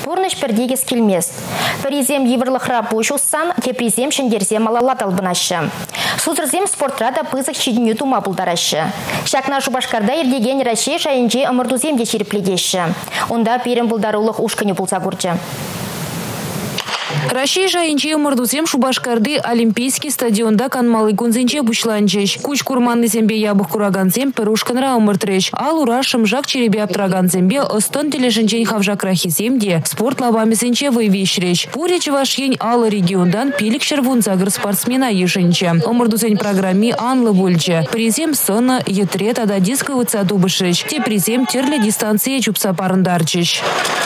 пурныш пердегес келмест. Перезем еврлыхра пушуссан, тепрезем шендерзем алалат албынашы. Сузырзем спортрада пызык чидню тума булдарашы. Шакна Шубашкарда ердеген Россия шайынже ымырдузем де черепледеші. Онда перем булдарулық ушкыны булса гурчы. Россия жайынче ымырдузем Шубашкарды олимпийский стадионда канмалы кунзенче бушланчеш. Куч курманны зембе ябық кураганзем пырушканра ымыртреш. Ал урашым жак черебе аптыраган зембе ыстын телешінчен хавжак рахиземде спорт лабамесенче вывешреш. Пуреч вашень ал региондан пилік шервун загыр спортсмена ешенче. Ымырдузень программе анлы бульче. Призем сына етрет ада диско выцаду бышреш. Те призем терле дистанции чупса парындарчеш.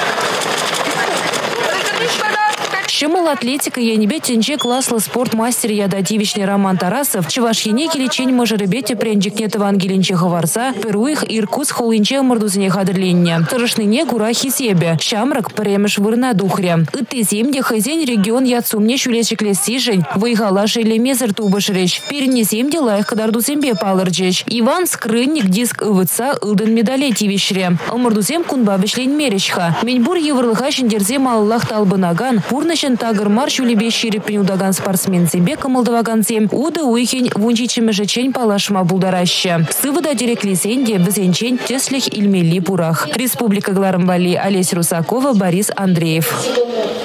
Шымыл атлетика енебе тенче класслы спортмастер ядативичный Роман Тарасов, чевашьене келечень мажырыбете пренджикнет Евангеленче хаварса, перуих Иркутс холинче мордузине хадырленне. Тарышныне гурахи себе, шамрак премеш вырна духре. Ыты земде хазень регион яцумне шулечекле сижень, выйгала шейле мезер тубышречь. Перне земде лайх кадарду зембе палырчечь. Иван скрынник диск ывыца ылдын медалетивишре. Мордузем кунбабишлень меречха. Меньбур еврлыха шендерзем аллах талбынаган, пурныш тагыр марш улебе ширеприн удаган спортсмен зембе кымылдываганзем уды уйхень вунчичемежечень палашма булдараща. Сывыда дереклесенде бізенчень теслих ильмели пурах. Республика Гларымбали, Олесь Русакова, Борис Андреев.